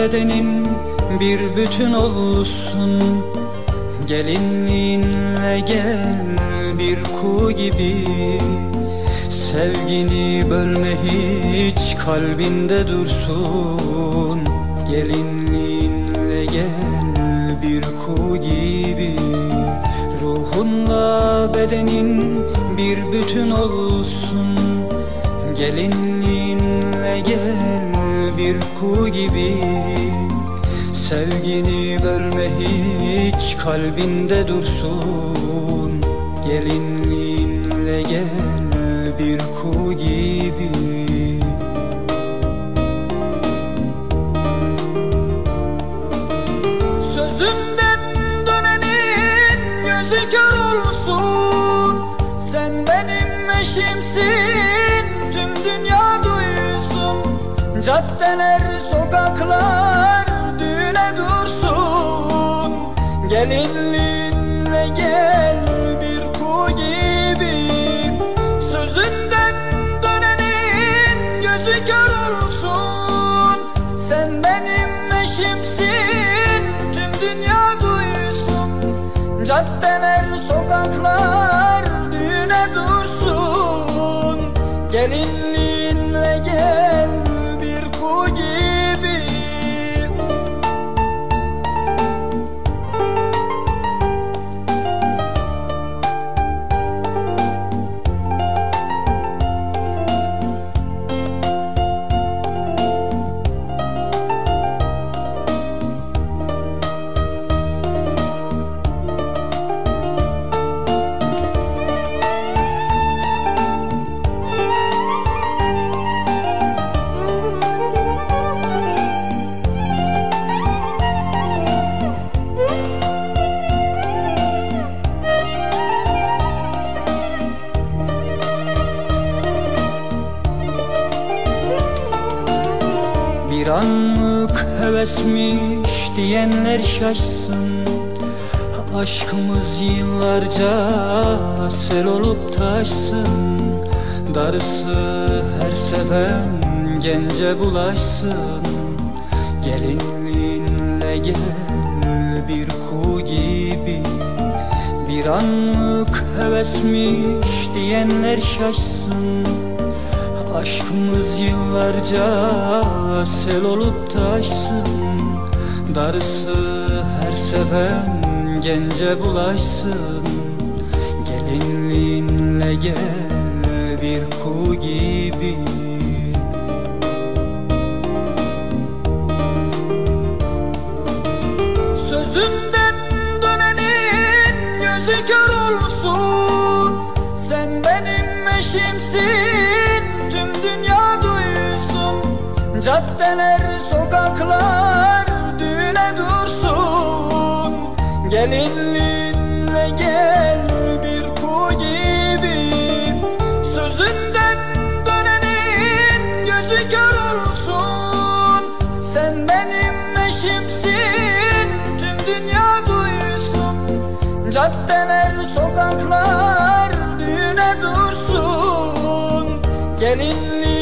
bedenin bir bütün olsun. Gelinliğinle gel bir kuğu gibi, sevgini bölme hiç kalbinde dursun. Gelinliğinle gel bir kuğu gibi, ruhunla bedenin bir bütün olsun. Gelinliğinle gel bir kuğu gibi, sevgini bölme hiç kalbinde dursun. Gelinliğinle gel bir kuğu gibi. Sözümden dönenin gözü kör olsun. Sen benim eşimsin, tüm dünya duysun. Caddeler, sokaklar düğüne dursun. Gelinliğinle gel bir kuğu gibi, sözünden dönenin gözü kör olsun. Sen benim eşimsin, tüm dünya duysun. Caddeler, sokaklar düğüne dursun. Gelinliğinle gel bir kuğu gibi. Bir anlık hevesmiş diyenler şaşsın. Aşkımız yıllarca sel olup taşsın. Darısı her seven gence bulaşsın. Gelinliğinle gel bir kuğu gibi, bir anlık hevesmiş diyenler şaşsın. Aşkımız yıllarca sel olup taşsın. Darısı her seven gence bulaşsın. Gelinliğinle gel bir kuğu gibi. Sözümden dönenin gözü kör olsun. Sen benim eşimsin, tüm dünya duysun. Caddeler, sokaklar düğüne dursun. Gelinliğinle gel bir kuğu gibi, sözünden dönenin gözü kör olsun. Sen benim eşimsin, tüm dünya duysun. Caddeler, sokaklar düğüne dursun. Gelinliğinle